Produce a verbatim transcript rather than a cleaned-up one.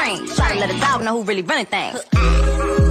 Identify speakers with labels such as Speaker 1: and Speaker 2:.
Speaker 1: brain. Try to let a dog know who really running things.